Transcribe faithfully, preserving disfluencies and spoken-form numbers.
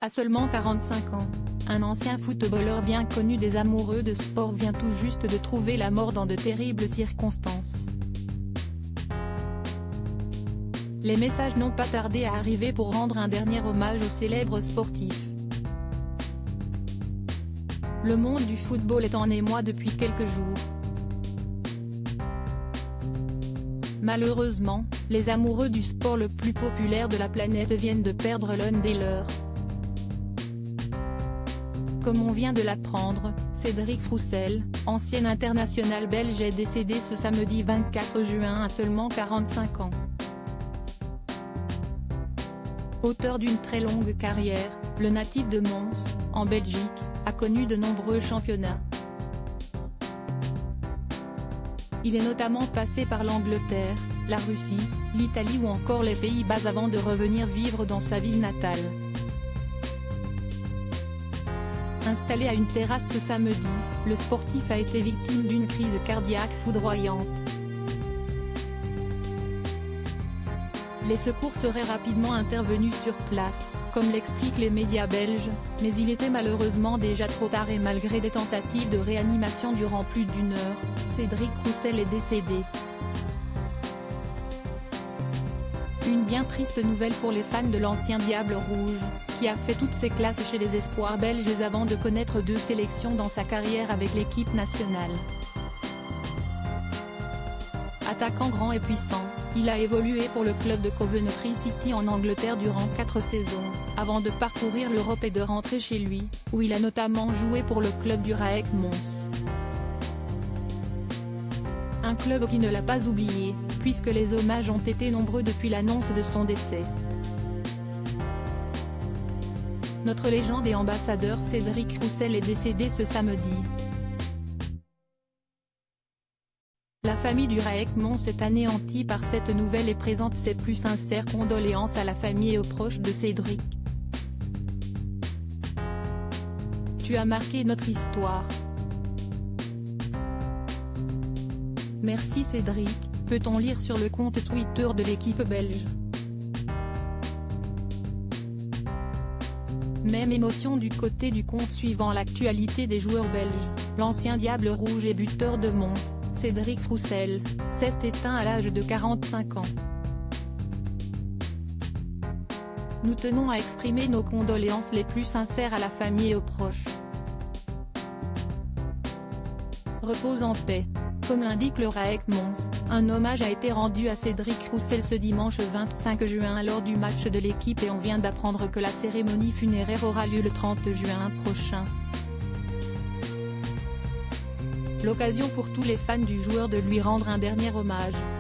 À seulement quarante-cinq ans, un ancien footballeur bien connu des amoureux de sport vient tout juste de trouver la mort dans de terribles circonstances. Les messages n'ont pas tardé à arriver pour rendre un dernier hommage au célèbre sportif. Le monde du football est en émoi depuis quelques jours. Malheureusement, les amoureux du sport le plus populaire de la planète viennent de perdre l'un des leurs. Comme on vient de l'apprendre, Cédric Roussel, ancien international belge, est décédé ce samedi vingt-quatre juin à seulement quarante-cinq ans. Auteur d'une très longue carrière, le natif de Mons, en Belgique, a connu de nombreux championnats. Il est notamment passé par l'Angleterre, la Russie, l'Italie ou encore les Pays-Bas avant de revenir vivre dans sa ville natale. Installé à une terrasse ce samedi, le sportif a été victime d'une crise cardiaque foudroyante. Les secours seraient rapidement intervenus sur place, comme l'expliquent les médias belges, mais il était malheureusement déjà trop tard et malgré des tentatives de réanimation durant plus d'une heure, Cédric Roussel est décédé. Une bien triste nouvelle pour les fans de l'ancien Diable Rouge, qui a fait toutes ses classes chez les espoirs belges avant de connaître deux sélections dans sa carrière avec l'équipe nationale. Attaquant grand et puissant, il a évolué pour le club de Coventry City en Angleterre durant quatre saisons, avant de parcourir l'Europe et de rentrer chez lui, où il a notamment joué pour le club du R A E C Mons. Un club qui ne l'a pas oublié, puisque les hommages ont été nombreux depuis l'annonce de son décès. Notre légende et ambassadeur Cédric Roussel est décédé ce samedi. La famille du R A E C Mons est anéantie par cette nouvelle et présente ses plus sincères condoléances à la famille et aux proches de Cédric. Tu as marqué notre histoire. Merci Cédric, peut-on lire sur le compte Twitter de l'équipe belge. Même émotion du côté du compte suivant l'actualité des joueurs belges, l'ancien Diable Rouge et buteur de Mons, Cédric Roussel, s'est éteint à l'âge de quarante-cinq ans. Nous tenons à exprimer nos condoléances les plus sincères à la famille et aux proches. Repose en paix. Comme l'indique le R A E C Mons, un hommage a été rendu à Cédric Roussel ce dimanche vingt-cinq juin lors du match de l'équipe et on vient d'apprendre que la cérémonie funéraire aura lieu le trente juin prochain. L'occasion pour tous les fans du joueur de lui rendre un dernier hommage.